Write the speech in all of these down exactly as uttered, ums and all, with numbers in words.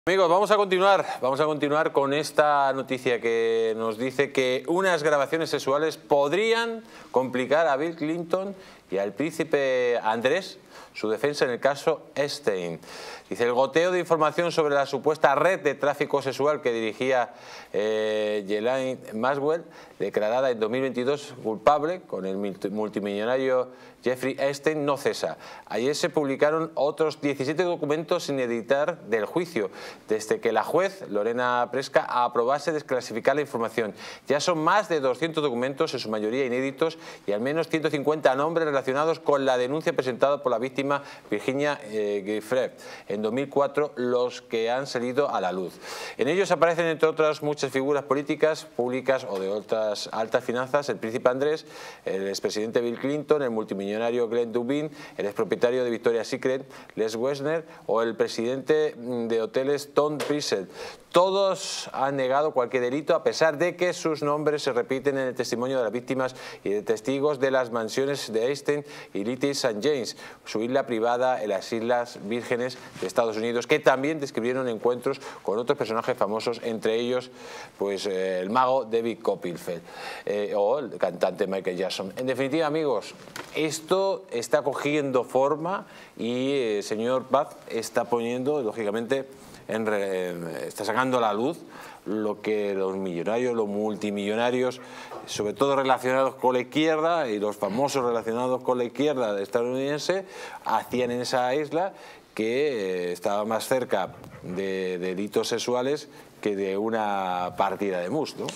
Amigos, vamos a continuar, vamos a continuar con esta noticia que nos dice que unas grabaciones sexuales podrían complicar a Bill Clinton y al príncipe Andrés su defensa en el caso Epstein. Dice, el goteo de información sobre la supuesta red de tráfico sexual que dirigía eh, Ghislaine Maxwell, declarada en dos mil veintidós culpable con el multimillonario Jeffrey Epstein, no cesa. Ayer se publicaron otros diecisiete documentos sin editar del juicio, desde que la juez Lorena Presca aprobase desclasificar la información. Ya son más de doscientos documentos, en su mayoría inéditos, y al menos ciento cincuenta nombres relacionados con la denuncia presentada por la víctima Virginia eh, Giuffre en dos mil cuatro, los que han salido a la luz. En ellos aparecen, entre otras muchas figuras políticas, públicas o de otras altas finanzas, el príncipe Andrés, el expresidente Bill Clinton, el multimillonario Glenn Dubin, el expropietario de Victoria's Secret, Les Wexner, o el presidente de hoteles Tom Price. Todos han negado cualquier delito, a pesar de que sus nombres se repiten en el testimonio de las víctimas y de testigos de las mansiones de Epstein y Little Saint James, su isla privada en las Islas Vírgenes de Estados Unidos, que también describieron encuentros con otros personajes famosos, entre ellos pues eh, el mago David Copperfield eh, o el cantante Michael Jackson. En definitiva, amigos, esto está cogiendo forma y el eh, señor Paz está poniendo, lógicamente, En re, está sacando a la luz lo que los millonarios, los multimillonarios, sobre todo relacionados con la izquierda y los famosos relacionados con la izquierda estadounidense, hacían en esa isla, que eh, estaba más cerca de, de delitos sexuales que de una partida de mus, ¿no?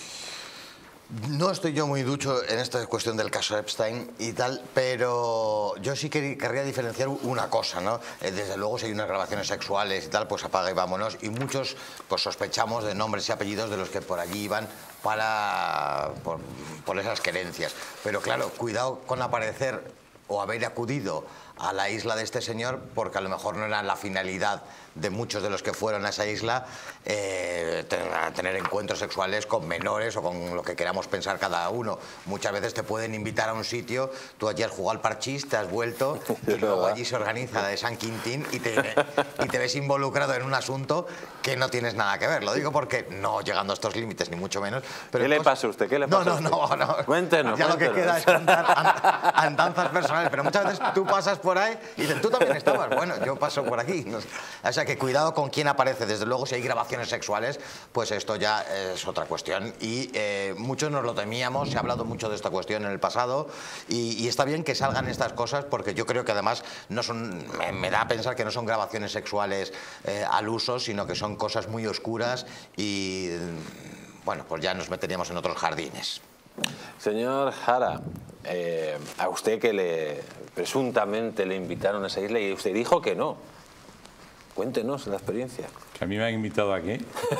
No estoy yo muy ducho en esta cuestión del caso Epstein y tal, pero yo sí que querría diferenciar una cosa, ¿no? Desde luego, si hay unas grabaciones sexuales y tal, pues apaga y vámonos. Y muchos pues sospechamos de nombres y apellidos de los que por allí iban para por, por esas querencias. Pero claro, cuidado con aparecer o haber acudido a la isla de este señor, porque a lo mejor no era la finalidad de muchos de los que fueron a esa isla eh, tener, tener encuentros sexuales con menores o con lo que queramos pensar cada uno. Muchas veces te pueden invitar a un sitio, tú allí has jugado al parchís, te has vuelto y luego allí se organiza la de San Quintín y te, y te ves involucrado en un asunto que no tienes nada que ver. Lo digo porque no llegando a estos límites, ni mucho menos. Pero ¿Qué le pasa a usted? ¿Qué le pasa no, a usted? No, no, no. Cuéntenos, ya cuéntenos. Lo que queda es contar andanzas personales, pero muchas veces tú pasas por ahí y dices, tú también estabas. Bueno, yo paso por aquí. O sea que cuidado con quién aparece. Desde luego, si hay grabaciones sexuales, pues esto ya es otra cuestión. Y eh, muchos nos lo temíamos, se ha hablado mucho de esta cuestión en el pasado, y, y está bien que salgan estas cosas, porque yo creo que además no son, me, me da a pensar que no son grabaciones sexuales eh, al uso, sino que son cosas muy oscuras y, bueno, pues ya nos meteríamos en otros jardines. Señor Jara, eh, a usted que le presuntamente le invitaron a esa isla y usted dijo que no. Cuéntenos la experiencia. ¿Que a mí me han invitado aquí?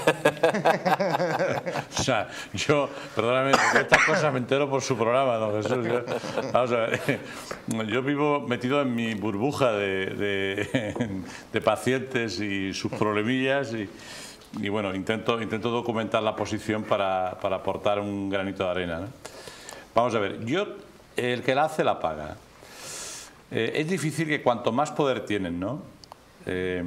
O sea, yo, perdóname, de estas cosas me entero por su programa, don Jesús. Yo, vamos a ver, yo vivo metido en mi burbuja de, de, de pacientes y sus problemillas y, y bueno, intento, intento documentar la posición para, para aportar un granito de arena, ¿no? Vamos a ver, yo, el que la hace la paga. Eh, es difícil que cuanto más poder tienen, ¿no? Eh,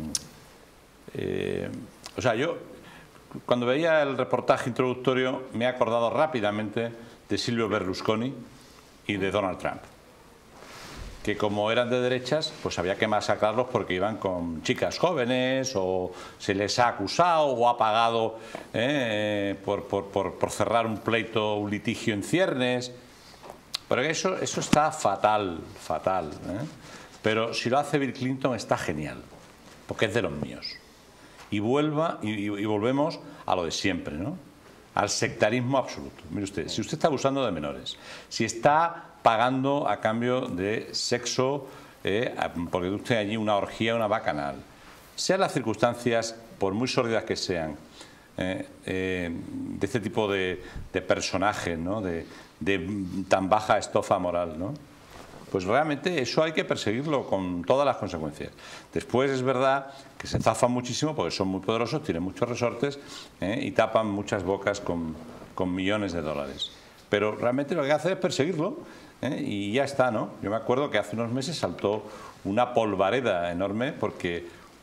eh, o sea, yo cuando veía el reportaje introductorio me he acordado rápidamente de Silvio Berlusconi y de Donald Trump, que como eran de derechas, pues había que masacrarlos porque iban con chicas jóvenes o se les ha acusado o ha pagado eh, por, por, por, por cerrar un pleito, un litigio en ciernes. Pero eso, eso está fatal, fatal, ¿eh? Pero si lo hace Bill Clinton está genial, porque es de los míos. Y, vuelva, y, y volvemos a lo de siempre, ¿no? Al sectarismo absoluto. Mire usted, si usted está abusando de menores, si está pagando a cambio de sexo, eh, porque usted allí una orgía, una bacanal, sean las circunstancias, por muy sórdidas que sean, eh, eh, de este tipo de, de personajes, ¿no? de, de tan baja estofa moral, ¿no? Pues realmente eso hay que perseguirlo con todas las consecuencias. Después es verdad que se zafan muchísimo porque son muy poderosos, tienen muchos resortes ¿eh? y tapan muchas bocas con, con millones de dólares. Pero realmente lo que hay que hacer es perseguirlo ¿eh? y ya está, ¿no? Yo me acuerdo que hace unos meses saltó una polvareda enorme porque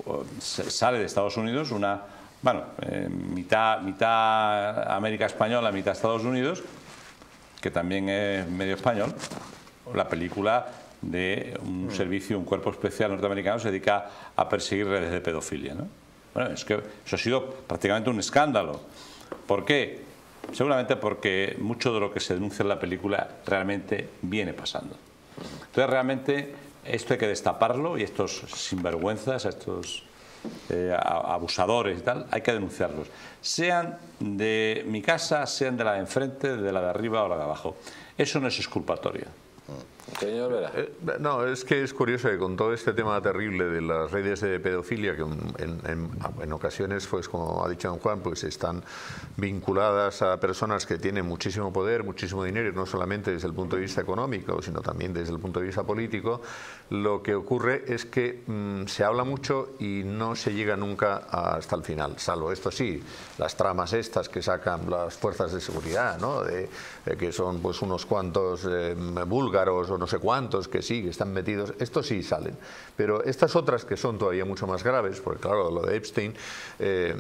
sale de Estados Unidos una, bueno, eh, mitad, mitad América española, mitad Estados Unidos, que también es medio español, la película de un servicio, un cuerpo especial norteamericano se dedica a perseguir redes de pedofilia, ¿no? Bueno, es que eso ha sido prácticamente un escándalo. ¿Por qué? Seguramente porque mucho de lo que se denuncia en la película realmente viene pasando. Entonces realmente esto hay que destaparlo y estos sinvergüenzas, estos eh, abusadores y tal, hay que denunciarlos. Sean de mi casa, sean de la de enfrente, de la de arriba o la de abajo. Eso no es exculpatorio. Señor Vera. Eh, no, es que es curioso que con todo este tema terrible de las redes de pedofilia, que en, en, en ocasiones, pues como ha dicho don Juan, pues están vinculadas a personas que tienen muchísimo poder, muchísimo dinero, y no solamente desde el punto de vista económico, sino también desde el punto de vista político, lo que ocurre es que mmm, se habla mucho y no se llega nunca hasta el final, salvo esto sí, las tramas estas que sacan las fuerzas de seguridad, ¿no? de, de que son pues unos cuantos eh, búlgaros o no sé cuántos que sí, que están metidos, estos sí salen. Pero estas otras que son todavía mucho más graves, porque claro, lo de Epstein, eh,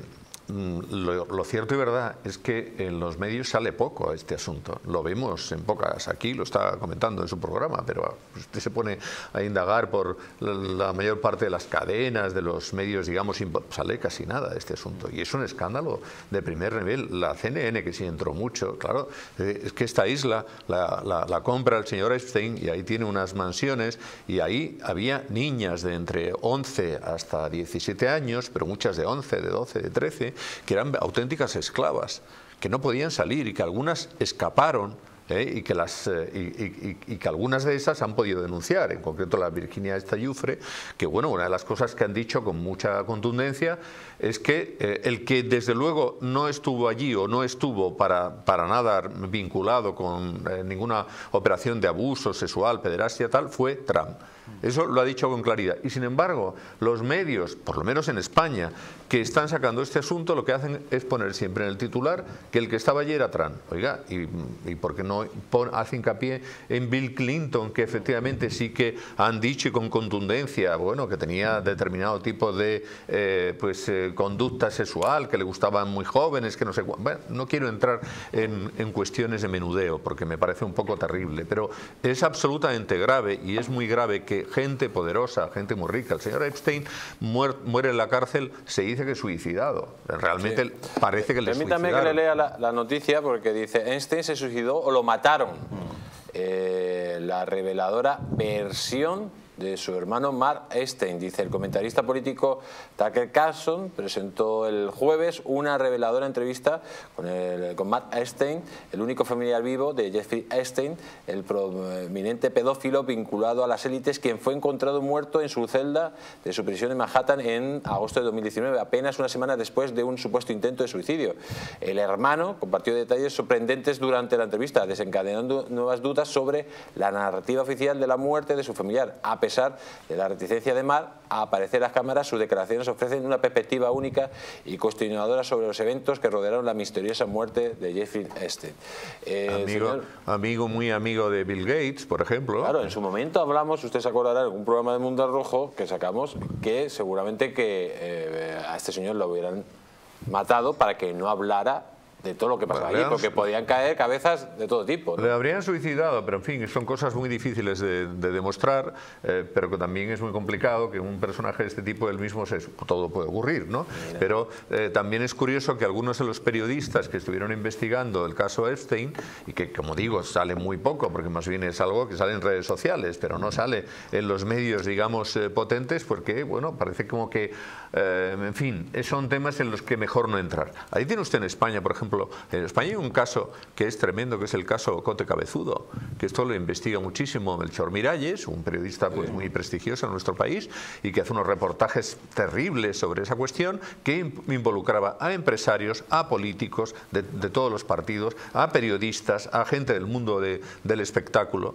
lo, lo cierto y verdad es que en los medios sale poco este asunto. Lo vemos en pocas, aquí lo está comentando en su programa, pero usted se pone a indagar por la, la mayor parte de las cadenas, de los medios, digamos, sale casi nada de este asunto. Y es un escándalo de primer nivel. La C N N, que sí entró mucho, claro, es que esta isla la, la, la compra el señor Epstein y ahí tiene unas mansiones y ahí había niñas de entre once hasta diecisiete años, pero muchas de once, de doce, de trece, que eran auténticas esclavas, que no podían salir y que algunas escaparon, ¿eh? y, que las, eh, y, y, y que algunas de esas han podido denunciar, en concreto la Virginia esta Giuffre, que bueno, una de las cosas que han dicho con mucha contundencia es que eh, el que desde luego no estuvo allí o no estuvo para, para nada vinculado con eh, ninguna operación de abuso sexual, pederastia, tal, fue Trump. Eso lo ha dicho con claridad. Y sin embargo, los medios, por lo menos en España, que están sacando este asunto, lo que hacen es poner siempre en el titular que el que estaba allí era Trump. Oiga, ¿y, y por qué no pon, hace hincapié en Bill Clinton, que efectivamente sí que han dicho y con contundencia, bueno, que tenía determinado tipo de eh, pues, eh, conducta sexual, que le gustaban muy jóvenes, que no sé cuánto. Bueno, no quiero entrar en, en cuestiones de menudeo, porque me parece un poco terrible, pero es absolutamente grave y es muy grave que gente poderosa, gente muy rica, el señor Epstein muere, muere en la cárcel, se dice que suicidado. Realmente sí. Parece que le suicidaron. Permítame que le lea la, la noticia porque dice, Einstein se suicidó o lo mataron. Mm. Eh, la reveladora versión de su hermano Mark Epstein, dice el comentarista político Tucker Carlson, presentó el jueves una reveladora entrevista con, el, con Mark Epstein, el único familiar vivo de Jeffrey Epstein, el prominente pedófilo vinculado a las élites, quien fue encontrado muerto en su celda de su prisión en Manhattan en agosto de dos mil diecinueve, apenas una semana después de un supuesto intento de suicidio. El hermano compartió detalles sorprendentes durante la entrevista, desencadenando nuevas dudas sobre la narrativa oficial de la muerte de su familiar. A pesar de la reticencia de Mark a aparecer en las cámaras, sus declaraciones ofrecen una perspectiva única y cuestionadora sobre los eventos que rodearon la misteriosa muerte de Jeffrey Epstein. Eh, amigo, señor, amigo, muy amigo de Bill Gates, por ejemplo. Claro, en su momento hablamos, usted se acordará, en un programa de Mundo Rojo que sacamos, que seguramente que eh, a este señor lo hubieran matado para que no hablara de todo lo que pasaba allí, porque podían caer cabezas de todo tipo, ¿no? Le habrían suicidado, pero en fin, son cosas muy difíciles de, de demostrar, eh, pero que también es muy complicado que un personaje de este tipo del mismo se, todo puede ocurrir, ¿no? Mira. Pero eh, también es curioso que algunos de los periodistas que estuvieron investigando el caso Epstein, y que como digo sale muy poco, porque más bien es algo que sale en redes sociales, pero no sale en los medios, digamos, eh, potentes, porque, bueno, parece como que, eh, en fin, son temas en los que mejor no entrar. Ahí tiene usted en España, por ejemplo, en España hay un caso que es tremendo, que es el caso Cote Cabezudo, que esto lo investiga muchísimo Melchor Miralles, un periodista pues muy prestigioso en nuestro país y que hace unos reportajes terribles sobre esa cuestión, que involucraba a empresarios, a políticos de, de todos los partidos, a periodistas, a gente del mundo de, del espectáculo.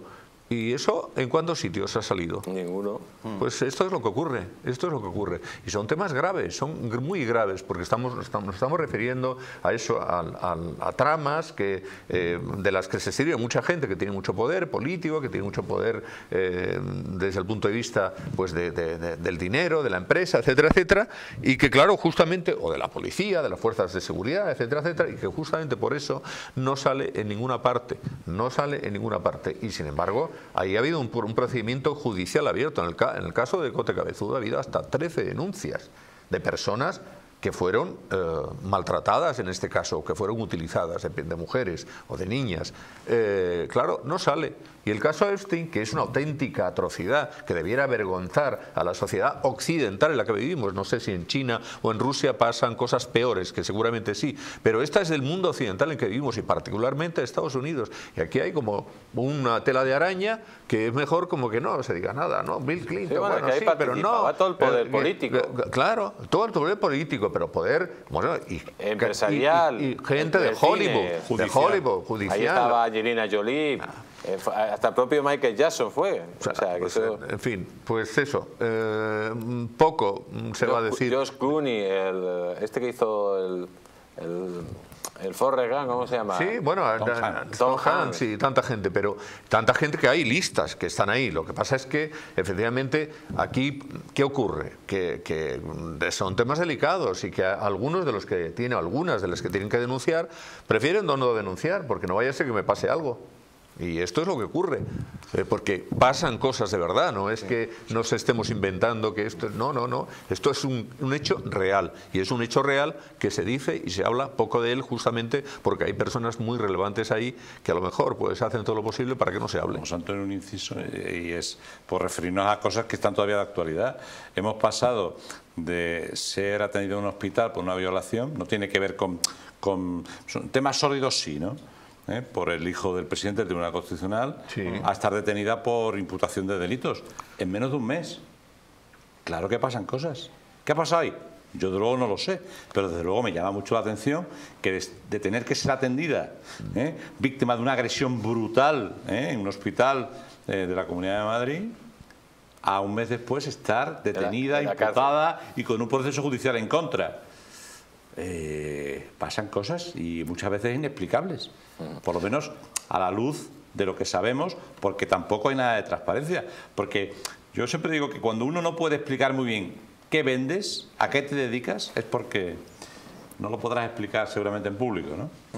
¿Y eso en cuántos sitios ha salido? Ninguno. Pues esto es lo que ocurre, esto es lo que ocurre. Y son temas graves, son muy graves, porque estamos, estamos, nos estamos refiriendo a eso, a, a, a tramas que, eh, de las que se sirve mucha gente que tiene mucho poder político, que tiene mucho poder eh, desde el punto de vista pues, de, de, de, del dinero, de la empresa, etcétera, etcétera, y que claro, justamente, o de la policía, de las fuerzas de seguridad, etcétera, etcétera, y que justamente por eso no sale en ninguna parte, no sale en ninguna parte. Y sin embargo, ahí ha habido un, un procedimiento judicial abierto. En el, en el caso de Cote Cabezudo ha habido hasta trece denuncias de personas que fueron eh, maltratadas en este caso, que fueron utilizadas de, de mujeres o de niñas. Eh, claro, no sale. Y el caso Epstein, que es una auténtica atrocidad, que debiera avergonzar a la sociedad occidental en la que vivimos, no sé si en China o en Rusia pasan cosas peores, que seguramente sí, pero esta es del mundo occidental en que vivimos y particularmente de Estados Unidos. Y aquí hay como una tela de araña que es mejor como que no se diga nada, ¿no? Bill Clinton, sí, bueno, bueno, que sí, pero no. todo el poder eh, político. Eh, claro, todo el poder político, pero poder, bueno, y, empresarial, y, y, y gente de Hollywood, cine, de Hollywood, judicial. Ahí estaba Angelina Jolie. Ah. Eh, hasta el propio Michael Jackson fue. O sea, o sea, que pues, eso... En fin, pues eso, eh, poco se Josh, va a decir. Josh Clooney, el, este que hizo el, el, el Forrest Gump, ¿cómo se llama? Sí, bueno, Tom, Tom, Hanks. Tom Hanks, sí, tanta gente, pero tanta gente que hay listas, que están ahí. Lo que pasa es que, efectivamente, aquí, ¿qué ocurre? Que, que son temas delicados y que algunos de los que tienen, algunas de las que tienen que denunciar, prefieren no denunciar, porque no vaya a ser que me pase algo. Y esto es lo que ocurre, eh, porque pasan cosas de verdad, no es que nos estemos inventando que esto... No, no, no, esto es un, un hecho real, y es un hecho real que se dice y se habla poco de él justamente porque hay personas muy relevantes ahí que a lo mejor pues hacen todo lo posible para que no se hable. Vamos a entrar en un inciso y es por referirnos a cosas que están todavía de actualidad. Hemos pasado de ser atendido en un hospital por una violación, no tiene que ver con... con son temas sórdidos, sí, ¿no? ¿Eh? Por el hijo del presidente del Tribunal Constitucional, sí, a estar detenida por imputación de delitos en menos de un mes. Claro que pasan cosas. ¿Qué ha pasado ahí? Yo de luego no lo sé, pero desde luego me llama mucho la atención que de, de tener que ser atendida, ¿eh? víctima de una agresión brutal, ¿eh? en un hospital eh, de la Comunidad de Madrid, a un mes después estar detenida, de la, de la imputada cárcel. Y con un proceso judicial en contra. Eh, pasan cosas y muchas veces inexplicables, por lo menos a la luz de lo que sabemos, porque tampoco hay nada de transparencia. Porque yo siempre digo que cuando uno no puede explicar muy bien qué vendes, a qué te dedicas, es porque no lo podrás explicar seguramente en público, ¿no?